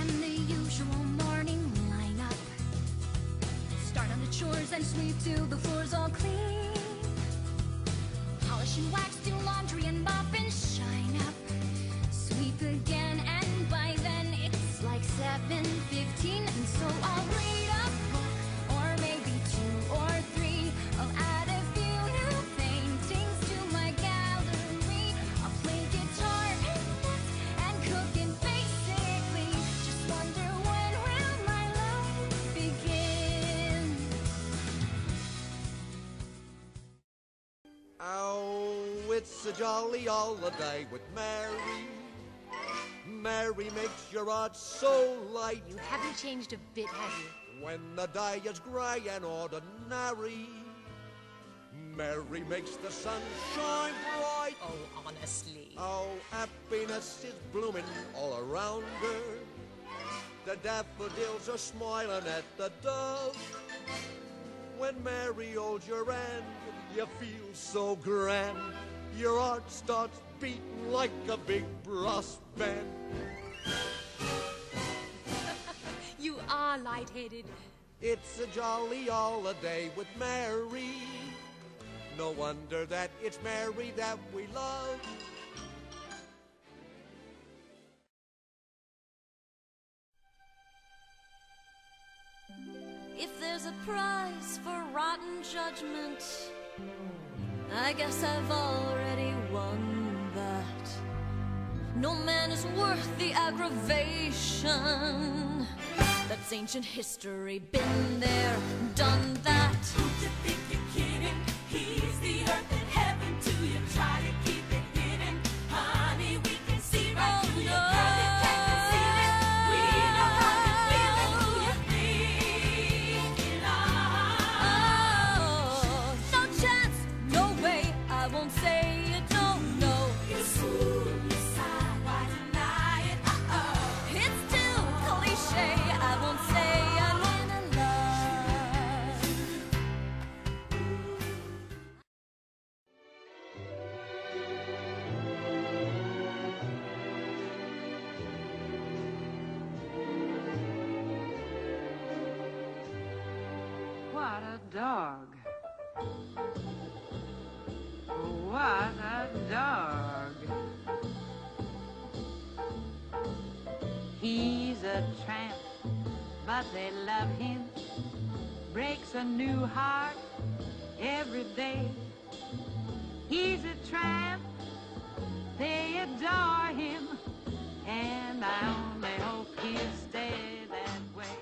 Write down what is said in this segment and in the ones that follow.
then the usual morning lineup. Start on the chores and sweep till the floor's all clean. Polish and wax, do laundry and mop and shine up. Sweep again, and by then it's like 7:15. And so I'll read a book, or maybe 2 or 3. I'll add a few new paintings to my gallery. I'll play guitar and knit and cook, and basically just wonder, when will my life begin? Oh, it's a jolly holiday with Mary. Mary makes your heart so light. You haven't changed a bit, have you? When the day is grey and ordinary, Mary makes the sun shine bright. Oh, honestly. Oh, happiness is blooming all around her. The daffodils are smiling at the dove. When Mary holds your hand, you feel so grand. Your heart starts beating like a big brass band. You are lightheaded. It's a jolly holiday with Mary. No wonder that it's Mary that we love. If there's a prize for rotten judgment, I guess I've already won that. No man is worth the aggravation. That's ancient history, been there, done that. Who you think you're kidding? He's the earth and heaven to you. Try to keep it hidden, honey. We can see right through you, girl. You can't conceal it. We know how you feel and who you're thinking of. Oh, no chance, no way. I won't say you don't know. You're fool, you sigh, why deny it? It's too cliche. I won't say I'm in love. What a dog. What a dog. He's a tramp, but they love him. Breaks a new heart every day. He's a tramp, they adore him, and I only hope he'll stay that way.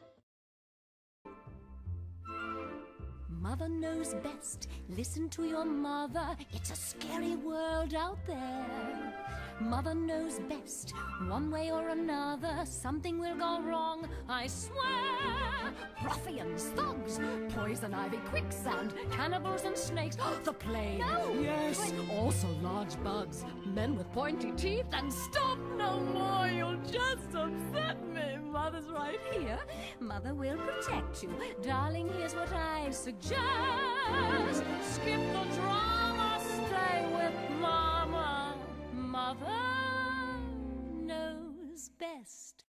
Mother knows best. Listen to your mother. It's a scary world out there. Mother knows best. One way or another, something will go wrong, I swear. Ruffians, thugs, poison ivy, quicksand, cannibals and snakes. The plague. No, yes, also large bugs. Men with pointy teeth, and stop no more. You'll just upset me. Mother's right here. Mother will protect you. Darling, here's what I suggest. Skip the drama, stay with Mama. Mother knows best.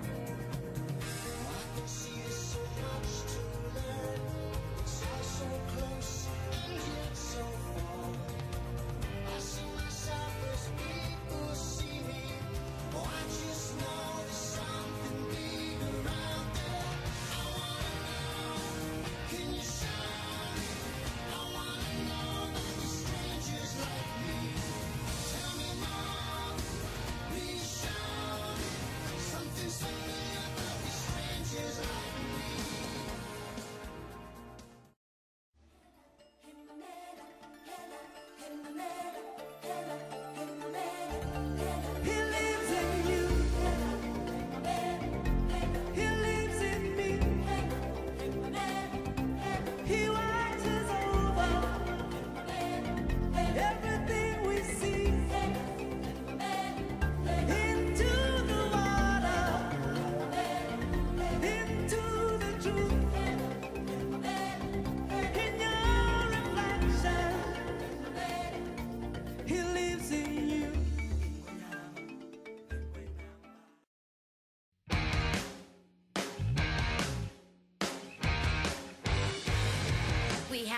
So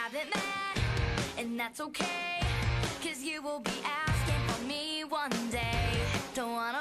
haven't met, and that's okay, 'cause you will be asking for me one day. Don't wanna